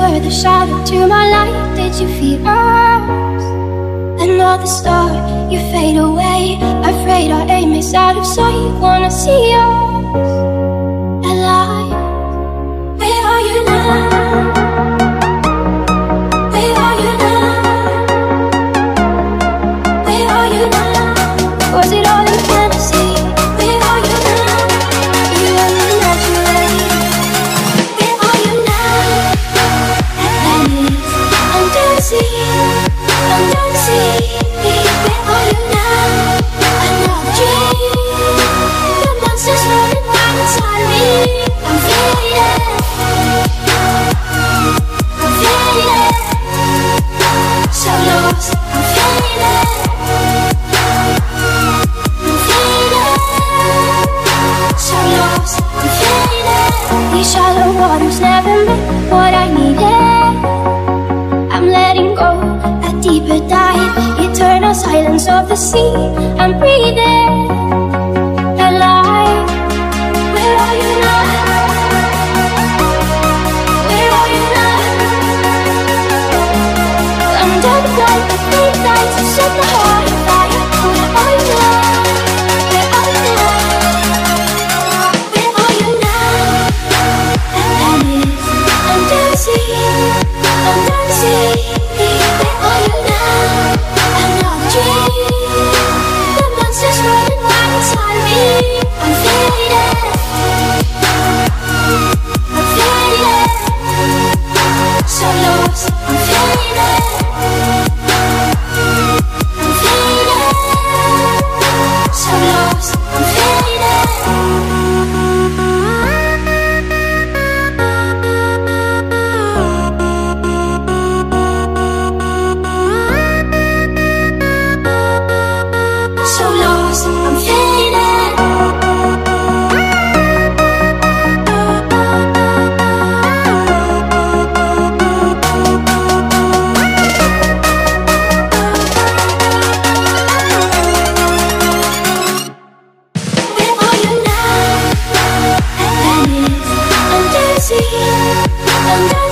were the shadow to my light. Did you feel us? Another star, you fade away. Afraid our aim is out of sight. Wanna see us alive. Where are you now? Where are you now? Where are you now? Was it all in fantasy? Where are you now? You imaginary. Where are you now? Atlantis, under the sea, under the sea. Where are you now? Another dream. The monsters running right inside me. I'm fading, I'm fading. So lost, I'm fading, I'm fading. So lost, I'm fading. These shallow waters never meant what I needed. I'm letting go, a deeper dive. Eternal silence of the sea. I'm breathing alive. Where are you now? Where are you now? Under the light, the big lights have set the heart on fire. Where are you now? Where are you now? Where are you now? Atlantis, under the sea, under the sea. Where are you now? Another dream. The monsters running right inside me. I'm fading, I'm fading. So lost, I'm fading, I'm fading. So lost, I'm fading. So lost, I'm fading. Where are you now? Atlantis, under the sea, under